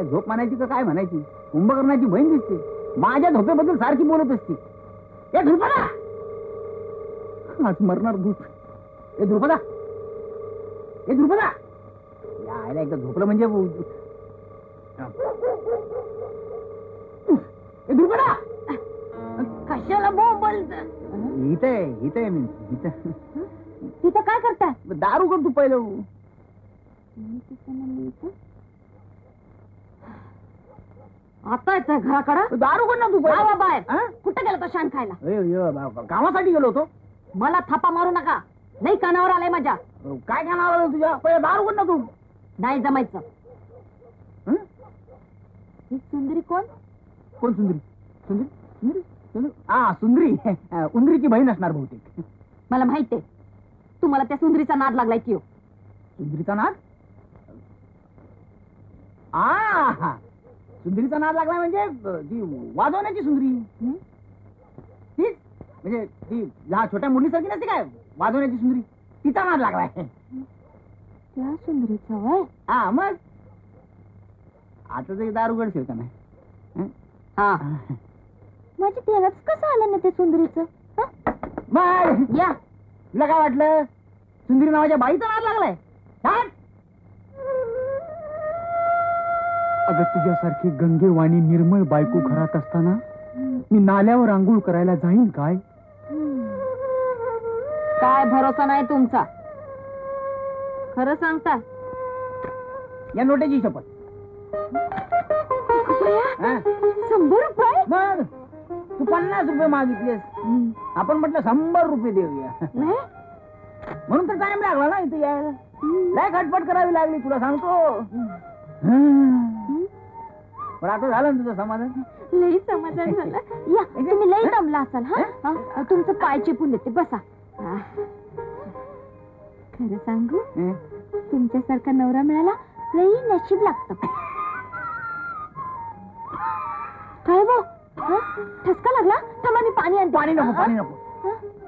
काय झोप म्हणायची का काय म्हणायची? कुंभकर्णाची बहीण दिसते, माझ्या झोपेबद्दल सारखी बोलत असते. ए ध्रुपदा, आज मरणार भूत. ए ध्रुपदा, ए ध्रुपदा, यायला एकदा झोपलं म्हणजे ए ध्रुपदा, कशाला बोंबलत? इथे मी तिथं काय करताय? दारू करतो पहिलं. आता येतोय घराकडं? दारू कर ना तू बाहेर. कुठं गेला तो शान खायला? कामासाठी गेलो होतो. मला थापा मारू नका, नाही कानावर आलाय माझ्या. काय कानावर आलं तुझ्या? पहिला दारू कर ना तू. नाही जमायचं. ही सुंदरी कोण? कोण सुंदरी? सुंदरी सुंदरी सुंदरी हा सुंदरी उंदरीची बहीण असणार बहुतेक. मला माहितीये तुम्हाला त्या सुंदरीचा नाद लागलाय की. सुंदरीचा नाद? सुंदरीचा नाद लागलाय म्हणजे ती वाजवण्याची सुंदरी. तीच म्हणजे ती लहान छोट्या मुलीसारखी नसते काय वाजवण्याची सुंदरी, तिचा नाद लागलाय. त्या सुंदरीचा वय? हा मग आता ते दारू गडशील का नाही? हा माझी तेलाच कसं आलं ना ते सुंदरीचं? मग या तुला काय वाटलं सुंदरी नावाच्या बाईचा नाद लागलाय? अगं तुझ्यासारखी गंगेवाणी निर्मळ बायको घरात असताना मी नाल्यावर आंघोळ करायला जाईन काय? काय भरोसा नाही तुमचा. खरं सांगता? या नोटेची शपथ. 100 रुपये? मग तू 50 रुपये मागितलेस, आपण म्हटलं 100 रुपये देऊया. म्हणून तर टाइम लागला ना इथे यायला. लय खटपट करावी लागली तुला सांगतो. पण आता झालं ना तुझं समाधान? लई समाधान झालं. या तुम्ही लई दमला असाल. हा तुमचं पाय चिपून देते, बसा. खरं सांगू, तुमच्यासारखा नवरा मिळाला लई नशीब लागतं. काय वो ठसका लागला? थांबा मी पाणी आणते. पाणी नको, पाणी नको.